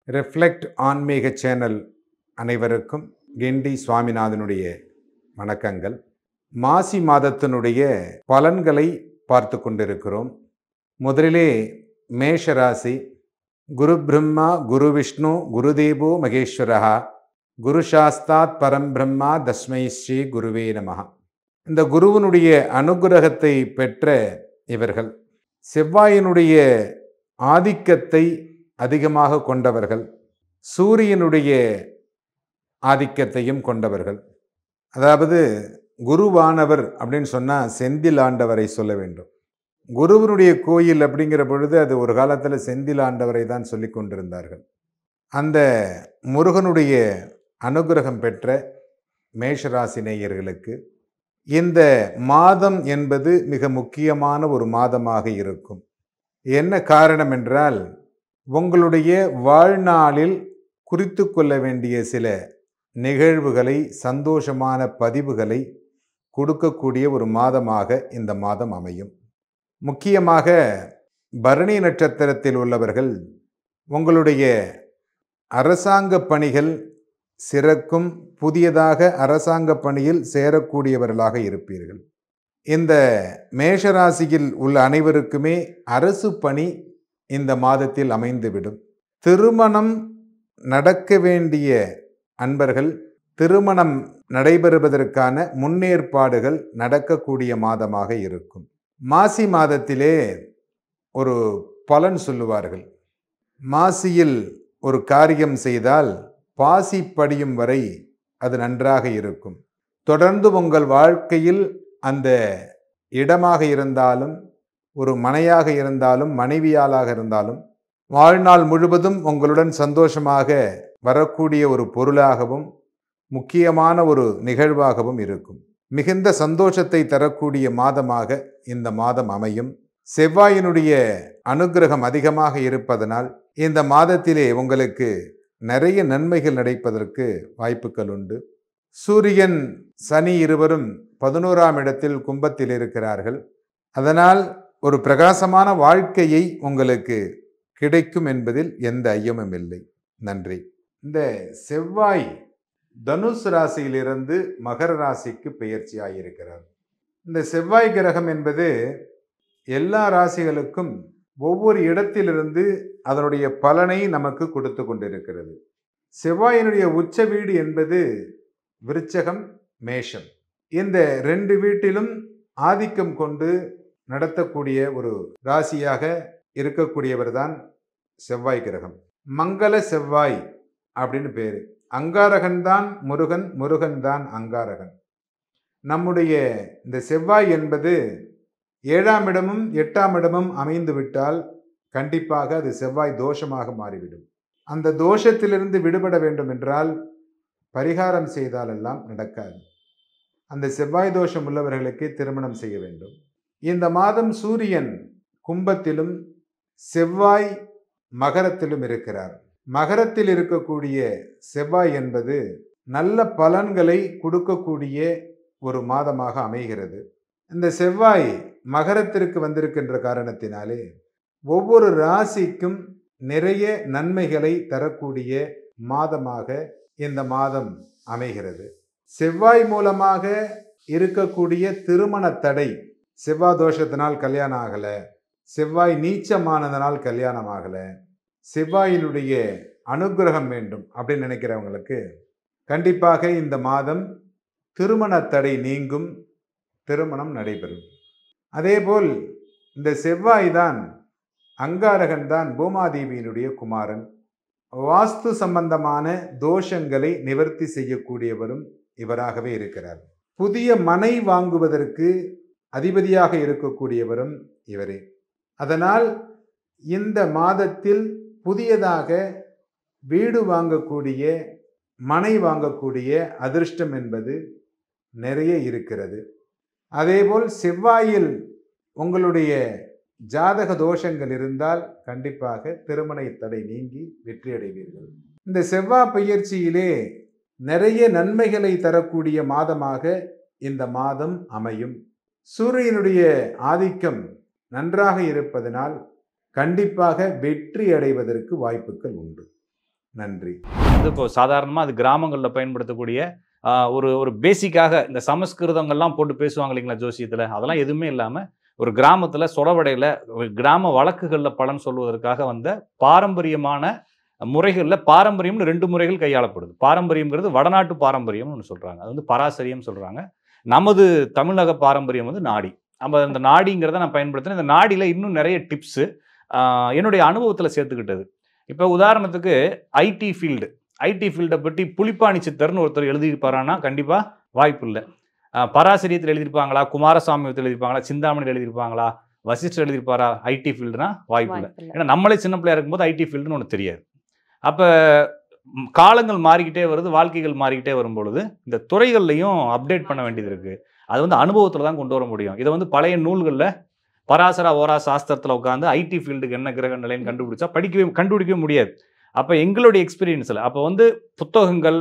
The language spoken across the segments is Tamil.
ரிஃப்ளெக்ட் ஆன்மீக சேனல் அனைவருக்கும் கிண்டி சுவாமிநாதனுடைய வணக்கங்கள். மாசி மாதத்தினுடைய பலன்களை பார்த்து கொண்டிருக்கிறோம். முதலிலே மேஷராசி. குரு பிரம்மா குரு விஷ்ணு குருதேவோ மகேஸ்வரஹா குரு சாஸ்தாத் பரம்பிரம்மா தஸ்மை ஸ்ரீ குருவே நமஹ. இந்த குருவனுடைய அனுகிரகத்தை பெற்ற இவர்கள் செவ்வாயினுடைய ஆதிக்கத்தை அதிகமாக கொண்டவர்கள், சூரியனுடைய ஆதிக்கத்தையும் கொண்டவர்கள். அதாவது குருவானவர் அப்படின்னு சொன்னால் செந்தில் ஆண்டவரை சொல்ல வேண்டும். குருவனுடைய கோயில் அப்படிங்கிற பொழுது அது ஒரு காலத்தில் செந்தில் ஆண்டவரை தான் சொல்லி கொண்டிருந்தார்கள். அந்த முருகனுடைய அனுகிரகம் பெற்ற மேஷராசி நேயர்களுக்கு இந்த மாதம் என்பது மிக முக்கியமான ஒரு மாதமாக இருக்கும். என்ன காரணம் என்றால், உங்களுடைய வாழ்நாளில் குறித்து கொள்ள வேண்டிய சில நிகழ்வுகளை, சந்தோஷமான பதிவுகளை கொடுக்கக்கூடிய ஒரு மாதமாக இந்த மாதம் அமையும். முக்கியமாக பரணி நட்சத்திரத்தில் உள்ளவர்கள் உங்களுடைய அரசாங்க பணிகள் சிறக்கும், புதியதாக அரசாங்க பணியில் சேரக்கூடியவர்களாக இருப்பீர்கள். இந்த மேஷராசியில் உள்ள அனைவருக்குமே அரசு பணி இந்த மாதத்தில் அமைந்துவிடும். திருமணம் நடக்க வேண்டிய அன்பர்கள் திருமணம் நடைபெறுவதற்கான முன்னேற்பாடுகள் நடக்கக்கூடிய மாதமாக இருக்கும். மாசி மாதத்திலே ஒரு பலன் சொல்லுவார்கள். மாசியில் ஒரு காரியம் செய்தால் பாசி படியும் வரை அது நன்றாக இருக்கும். தொடர்ந்து உங்கள் வாழ்க்கையில் அந்த இடமாக இருந்தாலும், ஒரு மனையாக இருந்தாலும், மனைவியாளாக இருந்தாலும், வாழ்நாள் முழுவதும் உங்களுடன் சந்தோஷமாக வரக்கூடிய ஒரு பொருளாகவும் முக்கியமான ஒரு நிகழ்வாகவும் இருக்கும். மிகுந்த சந்தோஷத்தை தரக்கூடிய மாதமாக இந்த மாதம் அமையும். செவ்வாயினுடைய அனுகிரகம் அதிகமாக இருப்பதனால் இந்த மாதத்திலே உங்களுக்கு நிறைய நன்மைகள் நடப்பதற்கு வாய்ப்புகள் உண்டு. சூரியன் சனி இருவரும் 11ஆம் இடத்தில் கும்பத்தில் இருக்கிறார்கள். அதனால் ஒரு பிரகாசமான வாழ்க்கையை உங்களுக்கு கிடைக்கும் என்பதில் எந்த ஐயமும் இல்லை. நன்றி. இந்த செவ்வாய் தனுசு ராசியிலிருந்து மகர ராசிக்கு பெயர்ச்சியாயிருக்கிறார். இந்த செவ்வாய் கிரகம் என்பது எல்லா ராசிகளுக்கும் ஒவ்வொரு இடத்திலிருந்து அதனுடைய பலனை நமக்கு கொடுத்து கொண்டிருக்கிறது. செவ்வாயினுடைய உச்ச வீடு என்பது விருச்சகம், மேஷம். இந்த 2 வீட்டிலும் ஆதிக்கம் கொண்டு நடத்தக்கூடிய ஒரு ராசியாக இருக்கக்கூடியவர் தான் செவ்வாய் கிரகம். மங்கள செவ்வாய் அப்படின்னு பேரு. அங்காரகன் தான் முருகன், முருகன் தான் அங்காரகன். நம்முடைய இந்த செவ்வாய் என்பது 7ஆம் இடமும் 8ஆம் இடமும் அமைந்து விட்டால் கண்டிப்பாக அது செவ்வாய் தோஷமாக மாறிவிடும். அந்த தோஷத்திலிருந்து விடுபட வேண்டும் என்றால் பரிகாரம் செய்தாலெல்லாம் நடக்காது. அந்த செவ்வாய் தோஷம் உள்ளவர்களுக்கு திருமணம் செய்ய வேண்டும். இந்த மாதம் சூரியன் கும்பத்திலும் செவ்வாய் மகரத்திலும் இருக்கிறார். மகரத்தில் இருக்கக்கூடிய செவ்வாய் என்பது நல்ல பலன்களை கொடுக்கக்கூடிய ஒரு மாதமாக அமைகிறது. இந்த செவ்வாய் மகரத்திற்கு வந்திருக்கின்ற காரணத்தினாலே ஒவ்வொரு ராசிக்கும் நிறைய நன்மைகளை தரக்கூடிய மாதமாக இந்த மாதம் அமைகிறது. செவ்வாய் மூலமாக இருக்கக்கூடிய திருமண தடை, செவ்வாய் தோஷத்தினால் கல்யாணம் ஆகலை, செவ்வாய் நீச்சமானதனால் கல்யாணம் ஆகலை, செவ்வாயினுடைய அனுகிரகம் வேண்டும் அப்படின்னு நினைக்கிறவங்களுக்கு கண்டிப்பாக இந்த மாதம் திருமண தடை நீங்கும், திருமணம் நடைபெறும். அதேபோல் இந்த செவ்வாய் தான் அங்காரகன் தான் பூமாதேவியினுடைய குமாரன். வாஸ்து சம்பந்தமான தோஷங்களை நிவர்த்தி செய்யக்கூடியவரும் இவராகவே இருக்கிறார். புதிய மனை வாங்குவதற்கு அதிபதியாக இருக்கக்கூடியவரும் இவரே. அதனால் இந்த மாதத்தில் புதியதாக வீடு வாங்கக்கூடிய, மனை வாங்கக்கூடிய அதிர்ஷ்டம் என்பது நிறைய இருக்கிறது. அதேபோல் செவ்வாயில் உங்களுடைய ஜாதக தோஷங்கள் இருந்தால் கண்டிப்பாக திருமண தடை நீங்கி வெற்றி அடைவீர்கள். இந்த செவ்வாய் பெயர்ச்சியிலே நிறைய நன்மைகளை தரக்கூடிய மாதமாக இந்த மாதம் அமையும். சூரியனுடைய ஆதிக்கம் நன்றாக இருப்பதனால் கண்டிப்பாக வெற்றி அடைவதற்கு வாய்ப்புகள் உண்டு. நன்றி. வந்து இப்போ சாதாரணமாக அது கிராமங்களில் பயன்படுத்தக்கூடிய ஒரு ஒரு பேசிக்காக இந்த சமஸ்கிருதங்கள்லாம் போட்டு பேசுவாங்க இல்லைங்களா ஜோசியத்தில், அதெல்லாம் எதுவுமே இல்லாமல் ஒரு கிராமத்தில் சொலவடையில் கிராம வழக்குகளில் பலன் சொல்வதற்காக வந்த பாரம்பரியமான முறைகளில் பாரம்பரியம்னு 2 முறைகள் கையாளப்படுது. பாரம்பரியம்ங்கிறது வடநாட்டு பாரம்பரியம்னு ஒன்று சொல்கிறாங்க, அது வந்து பராசரியம் சொல்கிறாங்க. நமது தமிழக பாரம்பரியம் வந்து நாடி. நம்ம இந்த நாடிங்கிறத நான் பயன்படுத்தினேன். இந்த நாடியில் இன்னும் நிறைய டிப்ஸு என்னுடைய அனுபவத்தில் சேர்த்துக்கிட்டது. இப்போ உதாரணத்துக்கு ஐடி ஃபீல்டை பற்றி புலிப்பாணி சித்தர்னு ஒருத்தர் எழுதியிருப்பாரான்னா கண்டிப்பாக வாய்ப்பு இல்லை. பராசரியத்தில் எழுதியிருப்பாங்களா, குமாரசாமியத்தில் எழுதியிருப்பாங்களா, சிந்தாமணியில் எழுதியிருப்பாங்களா, வசிஷ்டர் எழுதியிருப்பாரா? ஐடி ஃபீல்டுனா வாய்ப்பு இல்லை. ஏன்னா நம்மளே சின்ன பிள்ளையா இருக்கும்போது ஐடி ஃபீல்டுன்னு ஒன்று தெரியாது. அப்போ காலங்கள் மாறிக்கிட்டே வருது, வாழ்க்கைகள் மாறிக்கிட்டே வரும்பொழுது இந்த துறைகள்லையும் அப்டேட் பண்ண வேண்டியது இருக்குது. அது வந்து அனுபவத்தில் தான் கொண்டு வர முடியும். இதை வந்து பழைய நூல்களில் பராசர ஓரா சாஸ்திரத்தில் உட்காந்து ஐடி ஃபீல்டுக்கு என்ன கிரக நிலைன்னு கண்டுபிடிக்கவே முடியாது. அப்போ எங்களுடைய எக்ஸ்பீரியன்ஸில் அப்போ வந்து புத்தகங்கள்,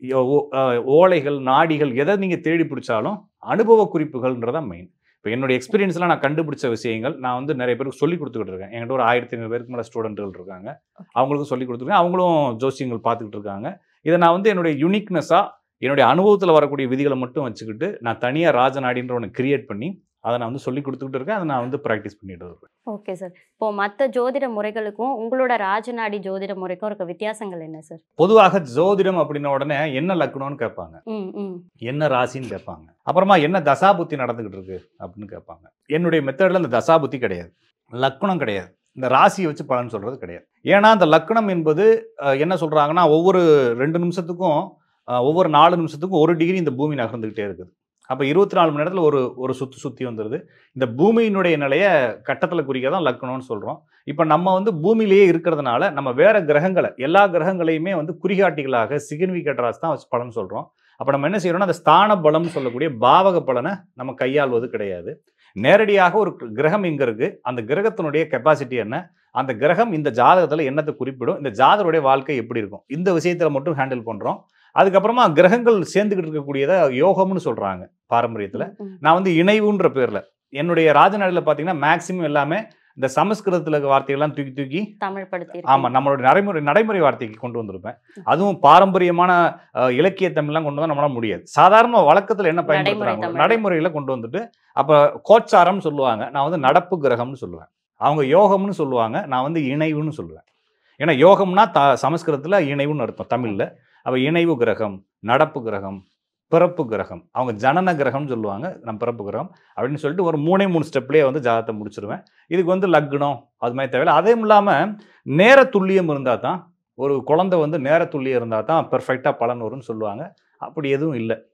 ஓலைகள், நாடிகள் எதை நீங்கள் தேடி பிடிச்சாலும் அனுபவ குறிப்புகள்ன்றதான் மெயின். இப்போ என்னுடைய எக்ஸ்பீரியன்ஸில் நான் கண்டுபிடிச்ச விஷயங்கள் நான் வந்து நிறைய பேருக்கு சொல்லி கொடுத்துக்கிட்டு இருக்கேன். என்கிட்ட ஒரு 1500 பேருக்கு மேலே ஸ்டூடெண்ட்கள் இருக்காங்க. அவங்களுக்கும் சொல்லி கொடுத்துருக்கேன். அவங்களும் ஜோசியங்கள் பார்த்துக்கிட்டு இருக்காங்க. இதை நான் வந்து என்னுடைய யூனிக்னஸாக என்னுடைய அனுபவத்தில் வரக்கூடிய விதிகளை மட்டும் வச்சுக்கிட்டு நான் தனியாக ராஜநாடின்ற ஒன்று கிரியேட் பண்ணி அதை நான் வந்து சொல்லி கொடுத்துக்கிட்டு இருக்கேன். அதை நான் வந்து ப்ராக்டிஸ் பண்ணிட்டு இருக்கேன். Okay sir. இப்போ மற்ற ஜோதிட முறைகளுக்கும் உங்களோட ராஜநாடி ஜோதிட முறைக்கும் இருக்க வித்தியாசங்கள் என்ன சார்? பொதுவாக ஜோதிடம் அப்படின்ன உடனே என்ன லக்னம்னு கேட்பாங்க, என்ன ராசின்னு கேட்பாங்க, அப்புறமா என்ன தசாபுத்தி நடந்துகிட்டு இருக்கு அப்படின்னு கேட்பாங்க. என்னுடைய மெத்தடில் இந்த தசாபுத்தி கிடையாது, லக்னம் கிடையாது, இந்த ராசியை வச்சு பலன் சொல்றது கிடையாது. ஏன்னா அந்த லக்னம் என்பது என்ன சொல்றாங்கன்னா ஒவ்வொரு 2 நிமிஷத்துக்கும் ஒவ்வொரு 4 நிமிஷத்துக்கும் 1 டிகிரி இந்த பூமி நகர்ந்துகிட்டே இருக்குது. அப்போ 24 மணி நேரத்தில் ஒரு சுற்றி வந்துடுது. இந்த பூமியினுடைய நிலையை கட்டத்தில் குறிக்க தான் லக்னம்னு சொல்கிறோம். இப்போ நம்ம வந்து பூமியிலேயே இருக்கிறதுனால நம்ம வேற கிரகங்களை எல்லா கிரகங்களையுமே வந்து குறிகாட்டிகளாக சிக்னிஃபிகேட்டராக தான் வச்சு பலன் சொல்கிறோம். அப்போ நம்ம என்ன செய்யறோம்னா அந்த ஸ்தான பலம்னு சொல்லக்கூடிய பாவக பலனை நம்ம கையாள்வது கிடையாது. நேரடியாக ஒரு கிரகம் எங்கே இருக்குது, அந்த கிரகத்தினுடைய கெப்பாசிட்டி என்ன, அந்த கிரகம் இந்த ஜாதகத்தில் என்னத்தை குறிப்பிடும், இந்த ஜாதகருடைய வாழ்க்கை எப்படி இருக்கும், இந்த விஷயத்தில் மட்டும் ஹேண்டில் பண்ணுறோம். அதுக்கப்புறமா கிரகங்கள் சேர்ந்துக்கிட்டு இருக்கக்கூடியதை யோகம்னு சொல்கிறாங்க பாரம்பரியத்தில். நான் வந்து இணைவுன்ற பேரில் என்னுடைய ராஜநாடில் பார்த்தீங்கன்னா மேக்சிமம் எல்லாமே இந்த சமஸ்கிருதத்தில் இருக்க வார்த்தைகள்லாம் தூக்கி தமிழ்படுத்தி நம்மளோட நடைமுறை வார்த்தைக்கு கொண்டு வந்திருப்பேன். அதுவும் பாரம்பரியமான இலக்கிய தமிழ்லாம் கொண்டு வந்து நம்மளால முடியாது. சாதாரண வழக்கத்தில் என்ன பயன்படுத்துறாங்க நடைமுறையில் கொண்டு வந்துட்டு அப்போ கோச்சாரம்னு சொல்லுவாங்க, நான் வந்து நடப்பு கிரகம்னு சொல்லுவேன். அவங்க யோகம்னு சொல்லுவாங்க, நான் வந்து இணைவுன்னு சொல்லுவேன். ஏன்னா யோகம்னா சமஸ்கிருதத்தில் இணைவுன்னு அர்த்தம், தமிழில். அப்போ இணைவு கிரகம், நடப்பு கிரகம், பிறப்பு கிரகம், அவங்க ஜனன கிரகம்னு சொல்லுவாங்க, நம்ம பிறப்பு கிரகம் அப்படின்னு சொல்லிட்டு ஒரு 3 ஸ்டெப்லேயே வந்து ஜாதகத்தை முடிச்சிருவேன். இதுக்கு வந்து லக்னம் அது மாதிரி தேவையில்லை. அதே இல்லாமல் நேர துல்லியம் இருந்தால் தான், ஒரு குழந்தை வந்து நேர துல்லியம் இருந்தால் தான் பெர்ஃபெக்டாக பலன் வரும்னு சொல்லுவாங்க. அப்படி எதுவும் இல்லை.